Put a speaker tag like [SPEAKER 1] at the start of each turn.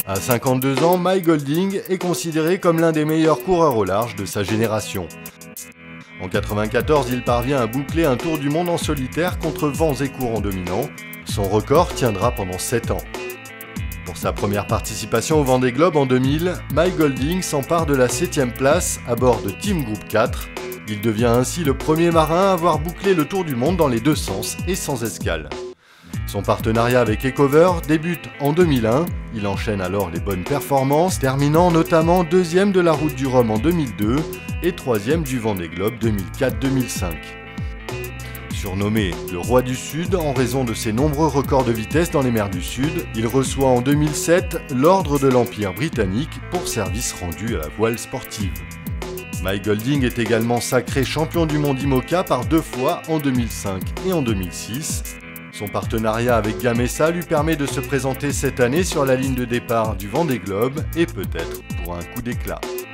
[SPEAKER 1] À 52 ans, Mike Golding est considéré comme l'un des meilleurs coureurs au large de sa génération. En 1994, il parvient à boucler un tour du monde en solitaire contre vents et courants dominants. Son record tiendra pendant 7 ans. Pour sa première participation au Vendée Globe en 2000, Mike Golding s'empare de la 7e place à bord de Team Group 4. Il devient ainsi le premier marin à avoir bouclé le tour du monde dans les deux sens et sans escale. Son partenariat avec Ecover débute en 2001. Il enchaîne alors les bonnes performances, terminant notamment 2e de la Route du Rhum en 2002 et 3e du Vendée Globe 2004-2005. Surnommé le roi du Sud en raison de ses nombreux records de vitesse dans les mers du Sud, il reçoit en 2007 l'Ordre de l'Empire britannique pour service rendu à la voile sportive. Mike Golding est également sacré champion du monde IMOCA par 2 fois en 2005 et en 2006. Son partenariat avec Gamesa lui permet de se présenter cette année sur la ligne de départ du Vendée Globe et peut-être pour un coup d'éclat.